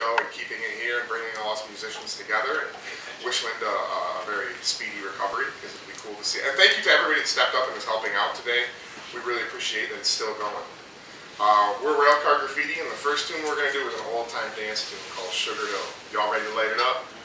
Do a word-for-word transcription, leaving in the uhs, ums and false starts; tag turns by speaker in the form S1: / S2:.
S1: and keeping it here and bringing all us musicians together, and wish Linda a very speedy recovery, because it'd be cool to see. And thank you to everybody that stepped up and is helping out today. We really appreciate that it's still going. Uh, we're Railcar Graffiti, and the first tune we're going to do is an old-time dance tune called Sugar Hill. Y'all ready to light it up?